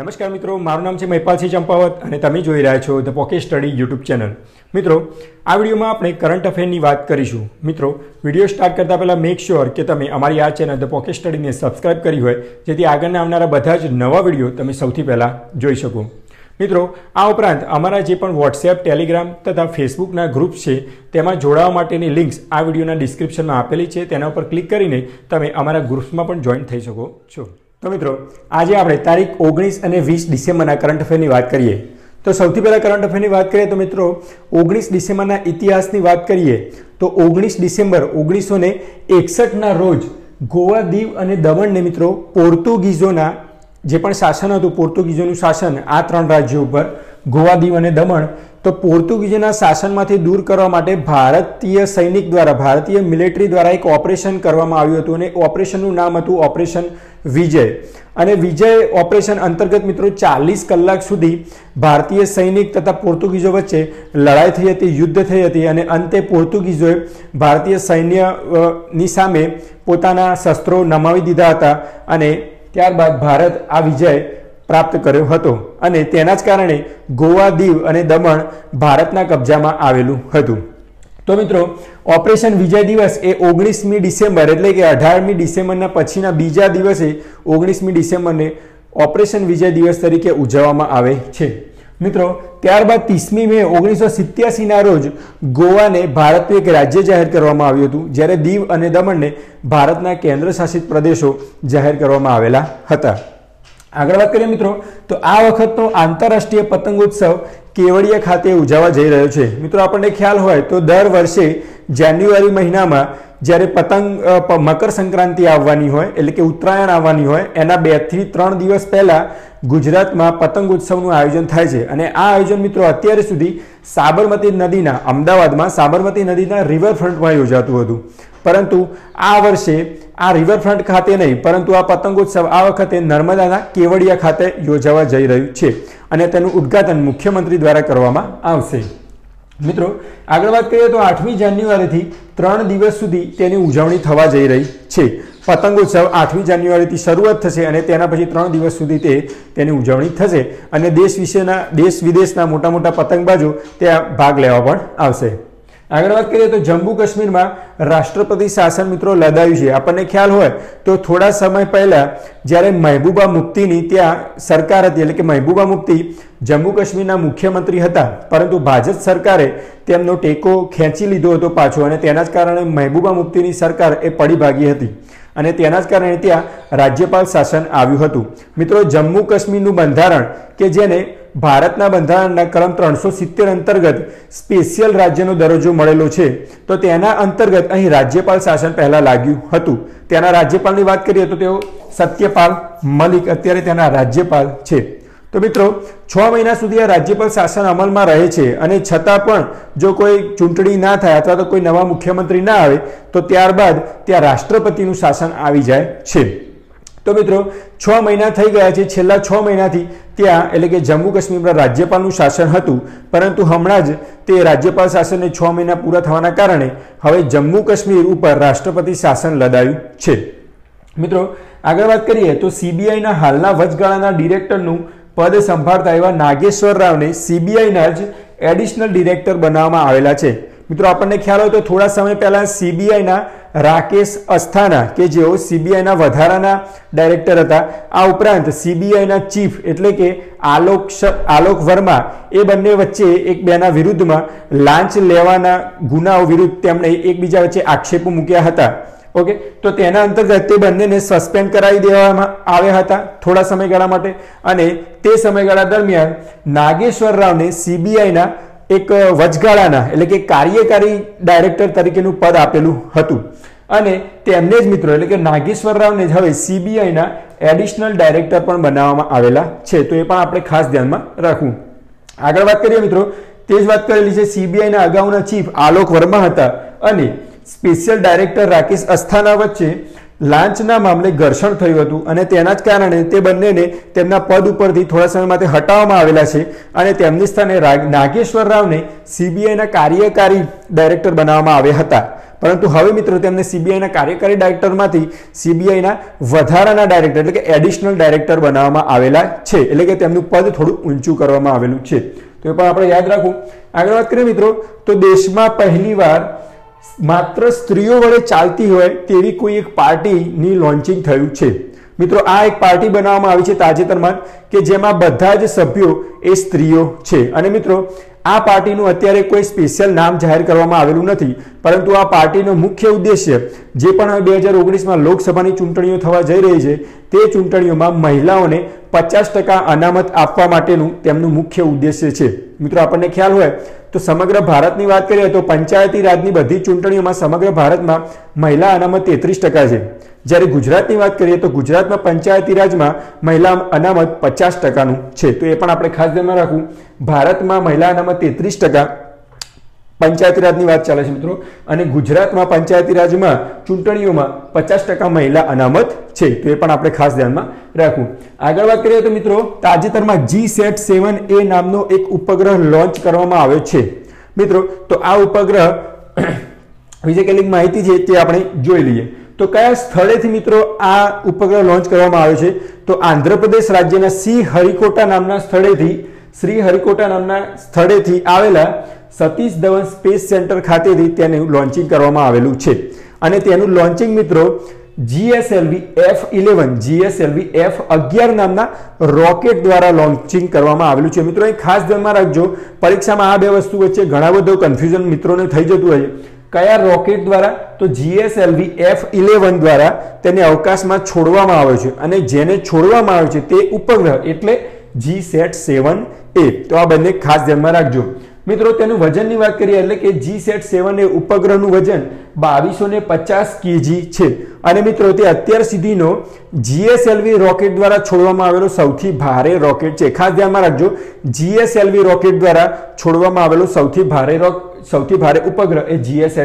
નમસ્કાર મિત્રો, મારું નામ છે મહિપાલસિંહ ચંપાવત અને તમે જોઈ રહ્યા છો the Pocket Study YouTube channel. મિત્રો, આ વિડીયોમાં આપણે કરંટ અફેરની વાત કરીશું। મિત્રો, વિડીયો સ્ટાર્ટ કરતા પહેલાં મેક શ્યોર કે તમે અમારી આ ચેનલ ધ પોકેટ સ્ટડીને સબસ્ક્રાઇબ કરી હોય, જેથી આગળના આવનારા બધા જ નવા વિડીયો તમે સૌથી પહેલાં જોઈ શકો। મિત્રો, આ ઉપરાંત અમારા જે પણ વોટ્સએપ, ટેલિગ્રામ તથા ફેસબુકના ગ્રુપ્સ છે તેમાં જોડાવા માટેની લિંક્સ આ વિડીયોના ડિસ્ક્રિપ્શનમાં આપેલી છે, તેના ઉપર ક્લિક કરીને તમે અમારા ગ્રુપ્સમાં પણ જોઈન થઈ શકો છો। તો મિત્રો, આજે આપણે તારીખ 19 અને 20 ડિસેમ્બરના કરંટ અફેરની વાત કરીએ। તો સૌથી પહેલાં કરંટ અફેરની વાત કરીએ તો મિત્રો 19 ડિસેમ્બરના ઇતિહાસની વાત કરીએ તો 19 ડિસેમ્બર 1961ના રોજ ગોવા, દીવ અને દમણને મિત્રો પોર્તુગીઝોના જે પણ શાસન હતું, પોર્તુગીઝોનું શાસન આ ત્રણ રાજ્યો ઉપર ગોવા, દીવ અને દમણ, તો પોર્તુગીઝોના શાસનમાંથી દૂર કરવા માટે ભારતીય સૈનિક દ્વારા, ભારતીય મિલિટરી દ્વારા એક ઓપરેશન કરવામાં આવ્યું હતું અને ઓપરેશનનું નામ હતું ઓપરેશન વિજય। અને વિજય ઓપરેશન અંતર્ગત મિત્રો 40 કલાક સુધી ભારતીય સૈનિક તથા પોર્તુગીઝો વચ્ચે લડાઈ થઈ હતી, યુદ્ધ થઈ હતી અને અંતે પોર્તુગીઝોએ ભારતીય સૈન્યની સામે પોતાના શસ્ત્રો નમાવી દીધા હતા અને ત્યારબાદ ભારત આ વિજય પ્રાપ્ત કર્યો હતો અને તેના જ કારણે ગોવા, દીવ અને દમણ ભારતના કબજામાં આવેલું હતું। તો મિત્રો, ઓપરેશન વિજય દિવસ એ 19મી ડિસેમ્બર એટલે કે 18મી ડિસેમ્બરના પછીના બીજા દિવસે 19મી ડિસેમ્બરને ઓપરેશન વિજય દિવસ તરીકે ઉજવવામાં આવે છે। મિત્રો, ત્યારબાદ 30મી મે 1987ના રોજ ગોવાને ભારતનું એક રાજ્ય જાહેર કરવામાં આવ્યું હતું, જ્યારે દીવ અને દમણને ભારતના કેન્દ્ર શાસિત પ્રદેશો જાહેર કરવામાં આવેલા હતા। આગળ વાત કરીએ મિત્રો, તો આ વખતનો આંતરરાષ્ટ્રીય પતંગોત્સવ કેવડિયા ખાતે ઉજવવા જઈ રહ્યો છે। મિત્રો, આપણને ખ્યાલ હોય તો દર વર્ષે જાન્યુઆરી મહિનામાં જ્યારે મકર સંક્રાંતિ આવવાની હોય એટલે કે ઉત્તરાયણ આવવાની હોય એના 2 થી 3 દિવસ પહેલા ગુજરાતમાં પતંગોત્સવનું આયોજન થાય છે અને આ આયોજન મિત્રો અત્યારે સુધી સાબરમતી નદીના, અમદાવાદમાં સાબરમતી નદીના રિવરફ્રન્ટમાં યોજાતું હતું, પરંતુ આ વર્ષે આ રિવરફ્રન્ટ ખાતે નહીં, પરંતુ આ પતંગોત્સવ આ વખતે નર્મદાના કેવડિયા ખાતે યોજાવા જઈ રહ્યું છે અને તેનું ઉદ્ઘાટન મુખ્યમંત્રી દ્વારા કરવામાં આવશે। મિત્રો, આગળ વાત કરીએ તો 8મી જાન્યુઆરીથી 3 દિવસ સુધી તેની ઉજવણી થવા જઈ રહી છે। પતંગોત્સવ 8મી જાન્યુઆરીથી શરૂઆત થશે અને તેના પછી 3 દિવસ સુધી તેની ઉજવણી થશે અને દેશ વિદેશના મોટા મોટા પતંગબાજો ત્યાં ભાગ લેવા પણ આવશે। આગળ વાત કરીએ તો જમ્મુ કાશ્મીરમાં રાષ્ટ્રપતિ શાસન મિત્રો લદાયું છે। આપણને ખ્યાલ હોય તો થોડા સમય પહેલા જ્યારે મહેબૂબા મુફ્તીની ત્યાં સરકાર હતી, એટલે કે મહેબૂબા મુફ્તી જમ્મુ કાશ્મીરના મુખ્યમંત્રી હતા, પરંતુ ભાજપ સરકારે તેમનો ટેકો ખેંચી લીધો હતો પાછો અને તેના જ કારણે મહેબૂબા મુફ્તીની સરકાર એ પડી ભાગી હતી અને તેના જ કારણે ત્યાં રાજ્યપાલ શાસન આવ્યું હતું। મિત્રો, જમ્મુ કાશ્મીરનું બંધારણ કે જેને ભારતના બંધારણના કલમ 370 અંતર્ગત સ્પેશિયલ રાજ્યનો દરજ્જો મળેલો છે, તો તેના અંતર્ગત અહીં રાજ્યપાલ શાસન પહેલા લાગ્યું હતું। તેના રાજ્યપાલની વાત કરીએ તો તેઓ સત્યપાલ મલિક અત્યારે તેના રાજ્યપાલ છે। તો મિત્રો, 6 મહિના સુધી આ રાજ્યપાલ શાસન અમલમાં રહે છે અને છતાં પણ જો કોઈ ચૂંટણી ના થાય અથવા તો કોઈ નવા મુખ્યમંત્રી ના આવે તો ત્યારબાદ ત્યાં રાષ્ટ્રપતિનું શાસન આવી જાય છે। તો મિત્રો, 6 મહિના થઈ ગયા છે, છેલ્લા 6 મહિનાથી ત્યાં એટલે કે જમ્મુ કાશ્મીરમાં રાજ્યપાલનું શાસન હતું, પરંતુ હમણાં જ તે રાજ્યપાલ શાસનને 6 મહિના પૂરા થવાના કારણે હવે જમ્મુ કાશ્મીર ઉપર રાષ્ટ્રપતિ શાસન લદાયું છે। મિત્રો, આગળ વાત કરીએ તો સીબીઆઈના હાલના વચગાળાના ડિરેક્ટરનું પદ સંભાળતા એવા નાગેશ્વર રાવને સીબીઆઈના જ એડિશનલ ડિરેક્ટર બનાવવામાં આવેલા છે। મિત્રો, આપણને ખ્યાલ હોય તો થોડા સમય પહેલા સીબીઆઈના રાકેશ અસ્થાના કે જેઓ સીબીઆઈના વધારાના ડાયરેક્ટર હતા, આ ઉપરાંત સીબીઆઈના ચીફ એટલે કે આલોક વર્મા, એ બંને વચ્ચે એકબીજાના વિરુદ્ધમાં લાંચ લેવાના ગુનાઓ વિરુદ્ધ તેમણે એકબીજા વચ્ચે આક્ષેપો મૂક્યા હતા। ઓકે, તો તેના અંતર્ગત તે બંનેને સસ્પેન્ડ કરાવી દેવામાં આવ્યા હતા થોડા સમયગાળા માટે અને તે સમયગાળા દરમિયાન નાગેશ્વર રાવને સીબીઆઈના એક વચગાળાના એટલે કે કાર્યકારી ડાયરેક્ટર તરીકેનું પદ આપેલું હતું અને તેમને જ મિત્રો એટલે કે નાગેશ્વર રાવને જ હવે સીબીઆઈના એડિશનલ ડાયરેક્ટર પણ બનાવવામાં આવેલા છે। તો એ પણ આપણે ખાસ ધ્યાનમાં રાખવું। આગળ વાત કરીએ મિત્રો, તે જ વાત કરેલી છે, સીબીઆઈના અગાઉના ચીફ આલોક વર્મા હતા અને સ્પેશિયલ ડાયરેક્ટર રાકેશ અસ્થાના વચ્ચે લાંચના મામલે ઘર્ષણ થયું હતું અને તેના જ કારણે તે બંનેને તેમના પદ ઉપરથી થોડા સમય માટે હટાવવામાં આવેલા છે અને તેમની સ્થાને નાગેશ્વર રાવને સીબીઆઈના કાર્યકારી ડાયરેક્ટર બનાવવામાં આવ્યા હતા। પરંતુ હવે મિત્રો તેમને સીબીઆઈના કાર્યકારી ડાયરેક્ટરમાંથી સીબીઆઈના વધારાના ડાયરેક્ટર એટલે કે એડિશનલ ડાયરેક્ટર બનાવવામાં આવેલા છે, એટલે કે તેમનું પદ થોડું ઊંચું કરવામાં આવેલું છે। તો એ પણ આપણે યાદ રાખવું। આગળ વાત કરીએ મિત્રો તો દેશમાં પહેલીવાર માત્ર સ્ત્રીઓ વડે ચાલતી હોય તેવી કોઈ એક પાર્ટીની લોન્ચિંગ થયું છે। મિત્રો આ એક પાર્ટી બનાવવામાં આવી છે તાજેતરમાં કે જેમાં બધા જ સભ્યો એ સ્ત્રીઓ છે અને મિત્રો આ પાર્ટીનું અત્યારે કોઈ સ્પેશિયલ નામ જાહેર કરવામાં આવેલું નથી, પરંતુ આ પાર્ટીનો મુખ્ય ઉદ્દેશ્ય જે પણ 2019માં લોકસભાની ચૂંટણીઓ થવા જઈ રહી છે તે ચૂંટણીઓમાં મહિલાઓને 50% અનામત આપવા માટેનું તેમનું મુખ્ય ઉદ્દેશ્ય છે। મિત્રો આપણને ખ્યાલ હોય તો સમગ્ર ભારતની વાત કરીએ તો પંચાયતી રાજની બધી ચૂંટણીઓમાં સમગ્ર ભારતમાં મહિલા અનામત 33% છે, જ્યારે ગુજરાતની વાત કરીએ તો ગુજરાતમાં પંચાયતી રાજમાં મહિલા અનામત 50%નું છે। તો એ પણ આપણે ખાસ ધ્યાનમાં રાખવું। ભારતમાં મહિલા અનામત 33%, પંચાયતી રાજની વાત ચાલે છે મિત્રો, અને ગુજરાતમાં પંચાયતી રાજમાં ચૂંટણીઓમાં 50% મહિલા અનામત છે। તો એ પણ આપણે ખાસ ધ્યાનમાં રાખવું। આગળ વાત કરીએ તો મિત્રો તાજેતરમાં GSAT-7A નામનો એક ઉપગ્રહ લોન્ચ કરવામાં આવ્યો છે। મિત્રો તો આ ઉપગ્રહ વિશે કેટલીક માહિતી છે તે આપણે જોઈ લઈએ। તો કયા સ્થળેથી મિત્રો આ ઉપગ્રહ લોન્ચ કરવામાં આવ્યો છે? તો આંધ્રપ્રદેશ રાજ્યના શ્રીહરિકોટા નામના સ્થળેથી આવેલા સતીશ ધવન સ્પેસ સેન્ટર ખાતેથી તેનું લોન્ચિંગ કરવામાં આવેલું છે અને તેનું લોન્ચિંગ મિત્રો GSLV F11 નામના રોકેટ દ્વારા લોન્ચિંગ કરવામાં આવેલું છે। મિત્રો અહીં ખાસ ધ્યાનમાં રાખજો, પરીક્ષામાં આ બે વસ્તુ વચ્ચે ઘણા બધો કન્ફ્યુઝન મિત્રોને થઈ જતું હોય છે। કયા રોકેટ દ્વારા? તો GSLV F11 દ્વારા તેને અવકાશમાં છોડવામાં આવ્યો છે અને જેને છોડવામાં આવ્યો છે તે ઉપગ્રહ એટલે GSAT-7A। તો આ બંને ખાસ ધ્યાનમાં રાખજો। મિત્રો તેનું વજનની વાત કરીએ એટલે કે GSAT-7A ઉપગ્રહનું વજન 2250 kg છે અને મિત્રો તે અત્યાર સુધીનો GSLV રોકેટ દ્વારા છોડવામાં આવેલો સૌથી ભારે રોકેટ છે। ખાસ ધ્યાનમાં રાખજો, GSLV રોકેટ દ્વારા છોડવામાં આવેલો સૌથી ભારે ઉપગ્રહ એ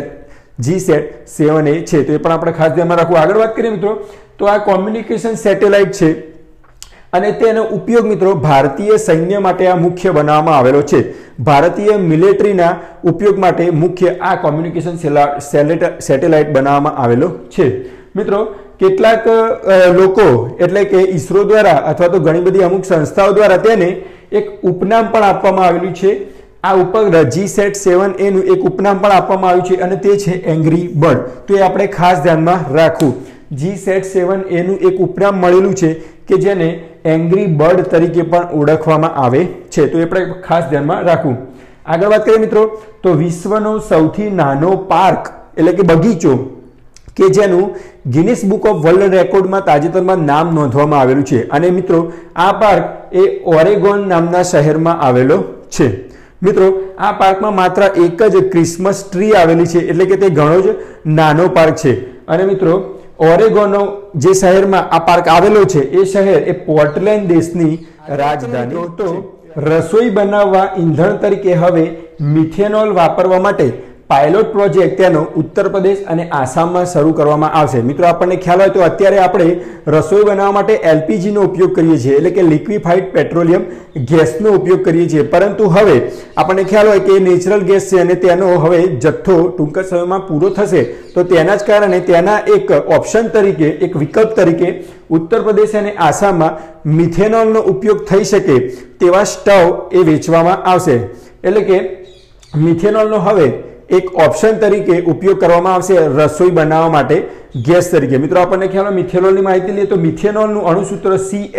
GSAT-7A છે। તો એ પણ આપણે ખાસ ધ્યાનમાં રાખવું। આગળ વાત કરીએ મિત્રો તો આ કોમ્યુનિકેશન સેટેલાઇટ છે અને તેનો ઉપયોગ મિત્રો ભારતીય સૈન્ય માટે આ મુખ્ય બનાવવામાં આવેલો છે। ભારતીય મિલિટરીના ઉપયોગ માટે મુખ્ય આ કોમ્યુનિકેશન સેટેલાઇટ બનાવવામાં આવેલો છે। મિત્રો કેટલાક લોકો એટલે કે ઈસરો દ્વારા અથવા તો ઘણી બધી અમુક સંસ્થાઓ દ્વારા તેને એક ઉપનામ પણ આપવામાં આવેલું છે। આ ઉપગ્રહ GSAT-7A નું એક ઉપનામ પણ આપવામાં આવ્યું છે અને તે છે એંગ્રી બર્ડ। તો એ આપણે ખાસ ધ્યાનમાં રાખવું। GSAT-7A નું એક ઉપનામ મળેલું છે કે જેને એંગ્રી બર્ડ તરીકે પણ ઓળખવામાં આવે છે। તો એ આપણે ખાસ ધ્યાનમાં રાખવું। આગળ વાત કરીએ મિત્રો તો વિશ્વનો સૌથી નાનો પાર્ક એટલે કે બગીચો કે જેનું ગિનિસ બુક ઓફ વર્લ્ડ રેકોર્ડમાં તાજેતરમાં નામ નોંધવામાં આવેલું છે અને મિત્રો આ પાર્ક એ ઓરેગોન નામના શહેરમાં આવેલો છે। મિત્રો આ પાર્કમાં માત્ર એક જ ક્રિસમસ ટ્રી આવેલી છે એટલે કે તે ઘણો જ નાનો પાર્ક છે અને મિત્રો ઓરેગોનો જે શહેરમાં આ પાર્ક આવેલો છે એ શહેર એ પોર્ટલેન્ડ દેશની રાજધાની। તો રસોઈ બનાવવા ઈંધણ તરીકે હવે મિથેનોલ વાપરવા માટે પાયલોટ પ્રોજેક્ટ તેનો ઉત્તર પ્રદેશ અને આસામમાં શરૂ કરવામાં આવશે। મિત્રો આપણને ખ્યાલ હોય તો અત્યારે આપણે રસોઈ બનાવવા માટે LPG નો ઉપયોગ કરીએ છીએ એટલે કે લિક્વિફાઈડ પેટ્રોલિયમ ગેસનો ઉપયોગ કરીએ છીએ, પરંતુ હવે આપણને ખ્યાલ હોય કે નેચરલ ગેસ છે અને તેનો હવે જથ્થો ટૂંક સમયમાં પૂરો થશે તો તેના જ કારણે તેના એક ઓપ્શન તરીકે એક વિકલ્પ તરીકે ઉત્તર પ્રદેશ અને આસામમાં મિથેનોલનો ઉપયોગ થઈ શકે તેવા સ્ટવ એ વેચવામાં આવશે। એટલે કે મિથેનોલનો હવે એક ઓપ્શન તરીકે ઉપયોગ કરવામાં આવશે રસોઈ બનાવવા માટે ગેસ તરીકે। મિત્રો આપણને ખ્યાલ હોય મિથેનોલની માહિતી લઈએ તો મિથેનોલનું અણુસૂત્ર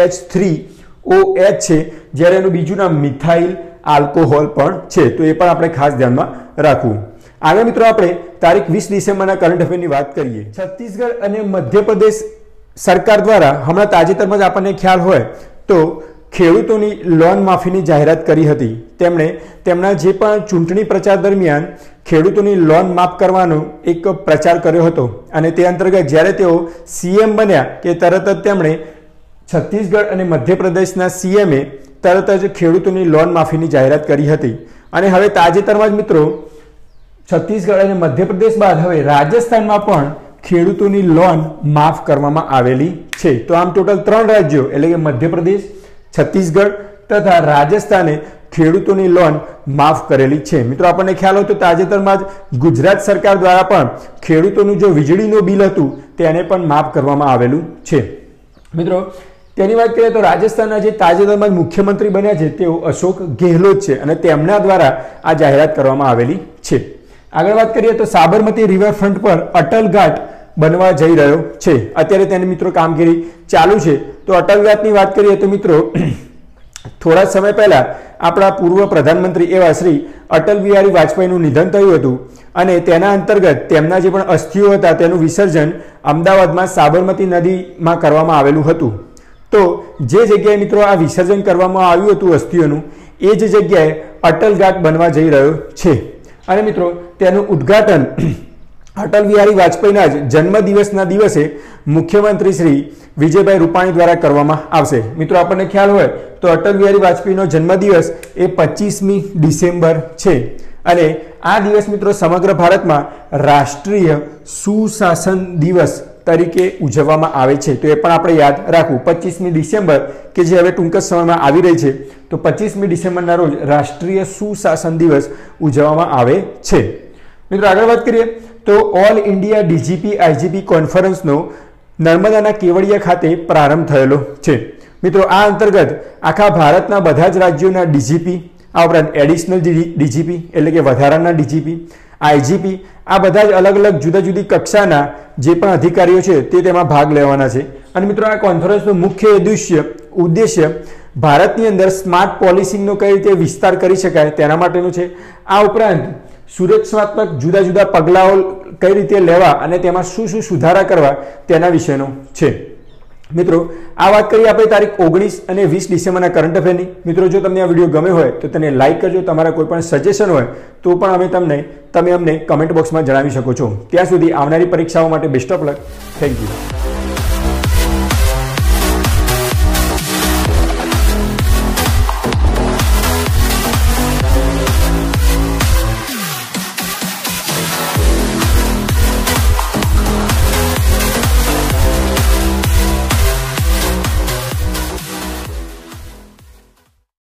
CH3OH છે, જ્યારે એનું બીજું નામ મિથાઇલ આલ્કોહોલ પણ છે। તો એ પણ આપણે ખાસ ધ્યાનમાં રાખવું। આગળ મિત્રો આપણે તારીખ 20 ડિસેમ્બરના કરંટ અફેરની વાત કરીએ। છત્તીસગઢ અને મધ્યપ્રદેશ સરકાર દ્વારા હમણાં તાજેતરમાં જ આપણને ખ્યાલ હોય તો ખેડૂતોની લોન માફીની જાહેરાત કરી હતી। તેમણે તેમના જે પણ ચૂંટણી પ્રચાર દરમિયાન ખેડૂતોની લોન માફ કરવાનો એક પ્રચાર કર્યો હતો અને તે અંતર્ગત જ્યારે તેઓ CM બન્યા કે તરત જ તેમણે છત્તીસગઢ અને મધ્યપ્રદેશના CMએ તરત જ ખેડૂતોની લોન માફીની જાહેરાત કરી હતી અને હવે તાજેતરમાં જ મિત્રો છત્તીસગઢ અને મધ્યપ્રદેશ બાદ હવે રાજસ્થાનમાં પણ ખેડૂતોની લોન માફ કરવામાં આવેલી છે. તો આમ ટોટલ 3 રાજ્યો એટલે કે મધ્યપ્રદેશ, છત્તીસગઢ તથા રાજસ્થાને ખેડૂતોની લોન માફ કરેલી છે. મિત્રો આપણને ખ્યાલ હોય તો તાજેતરમાં જ ગુજરાત સરકાર દ્વારા પણ ખેડૂતોનું જે વીજળીનું બિલ હતું તેને પણ માફ કરવામાં આવેલું છે. મિત્રો તેની વાત કરીએ તો રાજસ્થાનના જે તાજેતરમાં મુખ્યમંત્રી બન્યા છે તેઓ અશોક ગેહલોત છે અને તેમના દ્વારા આ જાહેરાત કરવામાં આવેલી છે. આગળ વાત કરીએ તો સાબરમતી રિવરફ્રન્ટ પર અટલ ઘાટ બનવા જઈ રહ્યો છે. અત્યારે તેની મિત્રો કામગીરી ચાલુ છે. તો અટલ ઘાટની વાત કરીએ તો મિત્રો થોડા સમય પહેલા આપણા પૂર્વ પ્રધાનમંત્રી એવા શ્રી અટલ બિહારી વાજપેયીનું નિધન થયું હતું અને તેના અંતર્ગત તેમના જે પણ અસ્થિઓ હતા તેનું વિસર્જન અમદાવાદમાં સાબરમતી નદીમાં કરવામાં આવેલું હતું. તો જે જગ્યાએ મિત્રો આ વિસર્જન કરવામાં આવ્યું હતું અસ્થિઓનું, એ જ જગ્યાએ અટલ ઘાટ બનવા જઈ રહ્યો છે. અને મિત્રો તેનું ઉદ્ઘાટન અટલ બિહારી વાજપેયીના જ જન્મદિવસના દિવસે મુખ્યમંત્રી શ્રી વિજયભાઈ રૂપાણી દ્વારા કરવામાં આવશે. મિત્રો આપણને ખ્યાલ હોય તો અટલ બિહારી વાજપેયીનો જન્મદિવસ એ 25મી ડિસેમ્બર છે અને આ દિવસ મિત્રો સમગ્ર ભારતમાં રાષ્ટ્રીય સુશાસન દિવસ તરીકે ઉજવવામાં આવે છે. તો એ પણ આપણે યાદ રાખવું. 25મી ડિસેમ્બર કે જે હવે ટૂંક જ સમયમાં આવી રહી છે, તો 25મી ડિસેમ્બરના રોજ રાષ્ટ્રીય સુશાસન દિવસ ઉજવવામાં આવે છે. મિત્રો આગળ વાત કરીએ તો ઓલ ઇન્ડિયા ડીજીપી આઈજીપી કોન્ફરન્સનો નર્મદાના કેવડિયા ખાતે પ્રારંભ થયેલો છે. મિત્રો આ અંતર્ગત આખા ભારતના બધા જ રાજ્યોના ડીજીપી, આ ઉપરાંત એડિશનલ ડીજીપી એટલે કે વધારાના ડીજીપી, આઈજીપી, આ બધા જ અલગ અલગ જુદા જુદી કક્ષાના જે પણ અધિકારીઓ છે તે તેમાં ભાગ લેવાના છે. અને મિત્રો આ કોન્ફરન્સનો મુખ્ય ઉદ્દેશ્ય ભારતની અંદર સ્માર્ટ પોલિસિંગનો કઈ રીતે વિસ્તાર કરી શકાય તેના માટેનું છે. આ ઉપરાંત સુરક્ષાત્મક જુદા જુદા પગલાઓ કઈ રીતે લેવા અને તેમાં શું શું સુધારા કરવા તેના વિશેનો છે. મિત્રો આ વાત કરીએ આપણે તારીખ 19 અને 20 ડિસેમ્બરના કરંટ અફેરની. મિત્રો જો તમને આ વિડીયો ગમે હોય તો તેને લાઇક કરજો. તમારા કોઈ પણ સજેશન હોય તો પણ તમે અમને કમેન્ટ બોક્સમાં જણાવી શકો છો. ત્યાં સુધી આવનારી પરીક્ષાઓ માટે best of luck. Thank you.